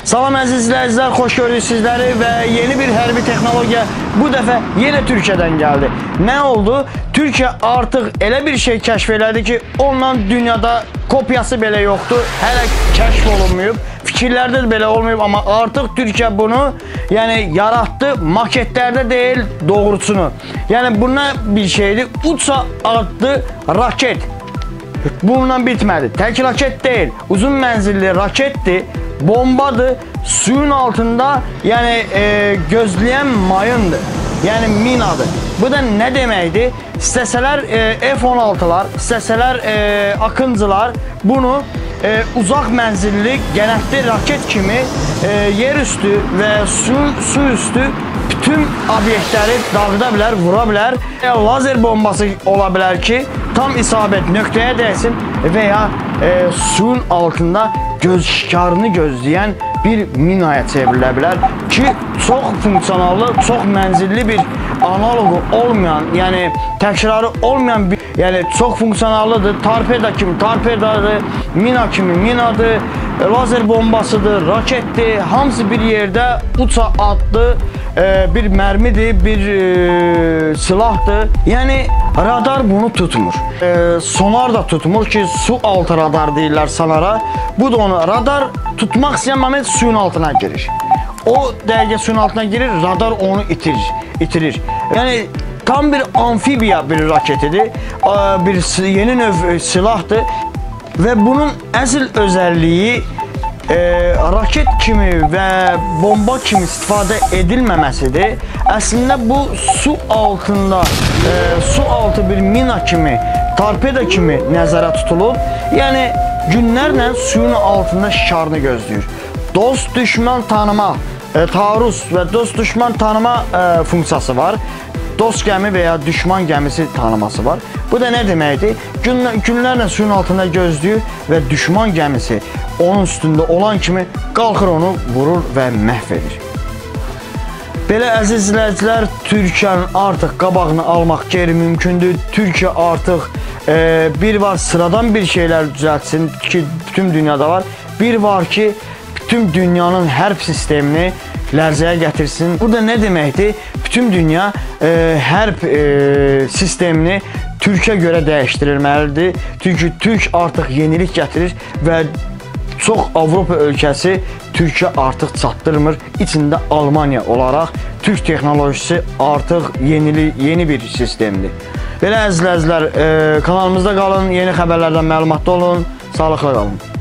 Salam əziz izləyicilər, xoş gördük sizləri və yeni bir hərbi texnologiya bu dəfə yenə Türkiyədən gəldi. Nə oldu? Türkiyə artıq elə bir şey kəşf elədi ki, ondan dünyada kopyası belə yoxdur, hələ kəşf olunmayıb, fikirlərdə də belə olmayıb, amma artıq Türkiyə bunu yaratdı, maketlərdə deyil, doğrusunu. Yəni bundan bir şeydir, UÇA adlı raket. Bununla bitmədi. Tək raket deyil, uzun mənzilli raketdir, bombadır, suyun altında gözləyən mayındır, yəni minadır. Bu da nə deməkdir? İstəsələr F-16'lar, istəsələr Akıncılar bunu uzaq mənzilli qənətli raket kimi yerüstü və su üstü bütün obyektləri dağıda bilər, vura bilər. Lazer bombası ola bilər ki, tam isabət nöqtəyə dəysin və ya suyun altında göz şikarını gözləyən bir minaya çevrilə bilər ki, çox funksionallı, çox mənzilli bir analogu olmayan, təkrarı olmayan bir, çox funksionallıdır. Torpeda kimi torpedadır, mina kimi minadır, lazer bombasıdır, raketdir, hamısı bir yerdə UÇA adlı bir mərmidir, bir silahdır. Yəni radar bunu tutmur. Sonar da tutmur ki, su altı radar deyirlər sonara. Bu da onu radar tutmaq istəyən moment suyun altına girir. O dəqiqə suyun altına girir, radar onu itirir. Yəni tam bir amfibiya bir raketidir, bir yeni növ silahdır və bunun əsl özəlliyi raket kimi və bomba kimi istifadə edilməməsidir. Əslində bu su altında, su altı bir mina kimi, torpeda kimi nəzərə tutulub. Yəni günlərlə suyun altında şikarını gözləyir. Dost düşman tanıma, taarruz və dost düşman tanıma funksiyası var. Dost gəmi və ya düşman gəmisi tanıması var. Bu da nə deməkdir? Günlərlə suyun altında gözləyir və düşman gəmisi onun üstündə olan kimi qalxır onu vurur və məhv edir. Belə əziz izləyicilər, Türkiyənin artıq qabağını almaq qeyri-mümkündür. Türkiyə artıq bir var sıradan bir şeylər düzəltsin ki, bütün dünyada var. Bir var ki, bütün dünyanın hərb sistemini lərzəyə gətirsin. Burada nə deməkdir? Bütün dünya hərb sistemini Türkiyə görə dəyişdirilməlidir. Çünki Türk artıq yenilik gətirir və çox Avropa ölkəsi Türkiyə artıq çatdırmır. İçində Almanya olaraq Türk texnolojisi artıq yeni bir sistemdir. Belə əzizlər, kanalımızda qalın, yeni xəbərlərdən məlumatlı olun, sağlıqla qalın.